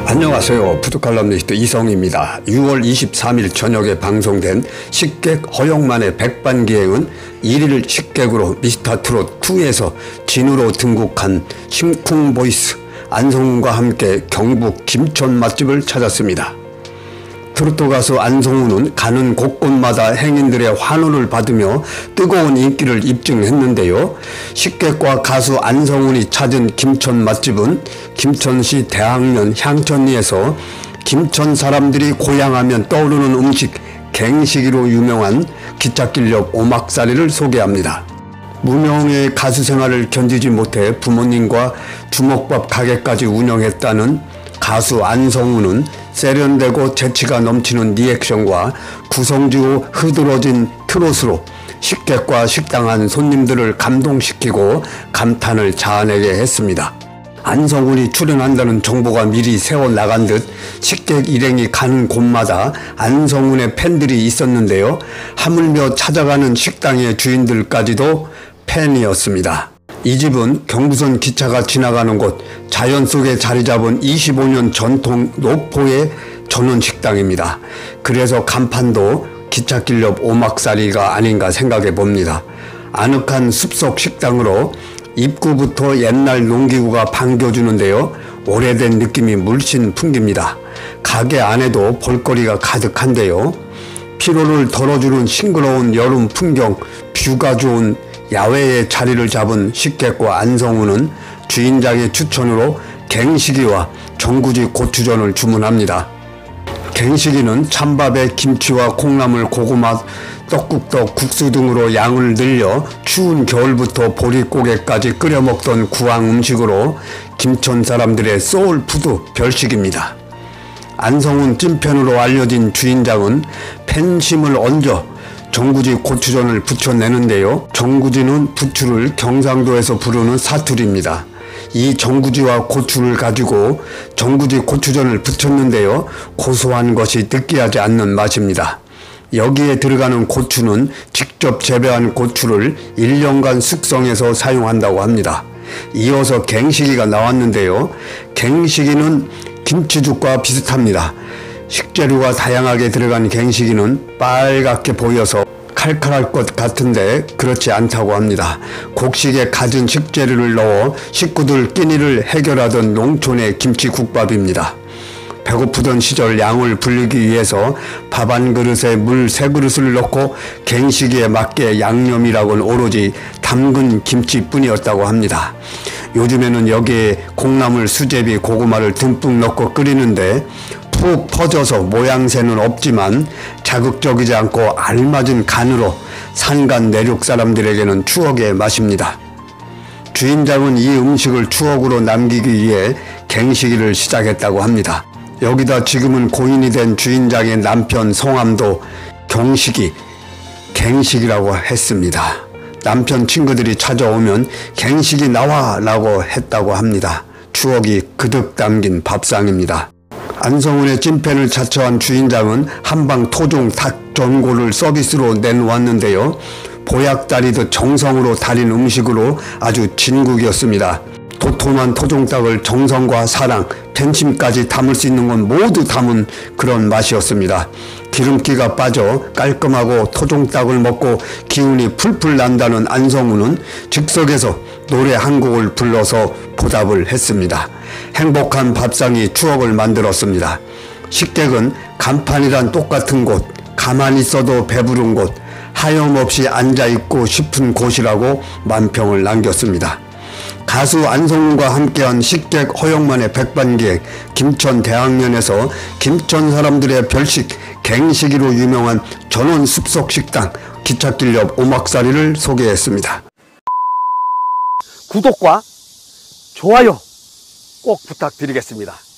안녕하세요. 푸드칼럼니스트 이성입니다. 6월 23일 저녁에 방송된 식객 허영만의 백반기행은 1일 식객으로 미스터트롯2에서 진우로 등극한 심쿵보이스 안성훈과 함께 경북 김천 맛집을 찾았습니다. 트로트 가수 안성훈은 가는 곳곳마다 행인들의 환호를 받으며 뜨거운 인기를 입증했는데요. 식객과 가수 안성훈이 찾은 김천 맛집은 김천시 대학면 향천리에서 김천 사람들이 고향하면 떠오르는 음식 갱식이로 유명한 기찻길 옆 오막살이를 소개합니다. 무명의 가수 생활을 견디지 못해 부모님과 주먹밥 가게까지 운영했다는 가수 안성훈은 세련되고 재치가 넘치는 리액션과 구성지고 흐드러진 트롯으로 식객과 식당한 손님들을 감동시키고 감탄을 자아내게 했습니다. 안성훈이 출연한다는 정보가 미리 새어나간 듯 식객 일행이 가는 곳마다 안성훈의 팬들이 있었는데요. 하물며 찾아가는 식당의 주인들까지도 팬이었습니다. 이 집은 경부선 기차가 지나가는 곳 자연 속에 자리 잡은 25년 전통 노포의 전원식당입니다. 그래서 간판도 기찻길 옆 오막살이가 아닌가 생각해 봅니다. 아늑한 숲속 식당으로 입구부터 옛날 농기구가 반겨주는데요. 오래된 느낌이 물씬 풍깁니다. 가게 안에도 볼거리가 가득한데요. 피로를 덜어주는 싱그러운 여름 풍경, 뷰가 좋은 야외에 자리를 잡은 식객과 안성훈은 주인장의 추천으로 갱식이와 전구지 고추전을 주문합니다. 갱식이는 찬밥에 김치와 콩나물, 고구마, 떡국떡, 국수 등으로 양을 늘려 추운 겨울부터 보릿고개까지 끓여 먹던 구황 음식으로 김천 사람들의 소울푸드 별식입니다. 안성훈 찐팬으로 알려진 주인장은 팬심을 얹어 전구지 고추전을 부쳐내는데요. 전구지는 부추를 경상도에서 부르는 사투리입니다. 이 전구지와 고추를 가지고 전구지 고추전을 부쳤는데요. 고소한 것이 느끼하지 않는 맛입니다. 여기에 들어가는 고추는 직접 재배한 고추를 1년간 숙성해서 사용한다고 합니다. 이어서 갱식이가 나왔는데요. 갱식이는 김치죽과 비슷합니다. 식재료가 다양하게 들어간 갱식이는 빨갛게 보여서 칼칼할 것 같은데 그렇지 않다고 합니다. 곡식에 갖은 식재료를 넣어 식구들 끼니를 해결하던 농촌의 김치국밥입니다. 배고프던 시절 양을 불리기 위해서 밥 한 그릇에 물 3그릇을 넣고 갱식이에 맞게 양념이라고는 오로지 담근 김치뿐이었다고 합니다. 요즘에는 여기에 콩나물, 수제비, 고구마를 듬뿍 넣고 끓이는데 푹 퍼져서 모양새는 없지만 자극적이지 않고 알맞은 간으로 산간 내륙 사람들에게는 추억의 맛입니다. 주인장은 이 음식을 추억으로 남기기 위해 갱식이를 시작했다고 합니다. 여기다 지금은 고인이 된 주인장의 남편 성함도 경식이, 갱식이라고 했습니다. 남편 친구들이 찾아오면 갱식이 나와 라고 했다고 합니다. 추억이 그득 담긴 밥상입니다. 안성훈의 찐팬을 자처한 주인장은 한방 토종 닭 전골을 서비스로 내놓았는데요. 보약 다리듯 정성으로 다린 음식으로 아주 진국이었습니다. 도톰한 토종닭을 정성과 사랑, 팬심까지 담을 수 있는 건 모두 담은 그런 맛이었습니다. 기름기가 빠져 깔끔하고 토종닭을 먹고 기운이 풀풀 난다는 안성훈은 즉석에서 노래 한 곡을 불러서 보답을 했습니다. 행복한 밥상이 추억을 만들었습니다. 식객은 간판이란 똑같은 곳, 가만히 있어도 배부른 곳, 하염없이 앉아있고 싶은 곳이라고 만평을 남겼습니다. 가수 안성훈과 함께한 식객 허영만의 백반기행, 김천 대학면에서 김천 사람들의 별식 갱식이로 유명한 전원 숲속 식당 기찻길 옆 오막살이를 소개했습니다. 구독과 좋아요 꼭 부탁드리겠습니다.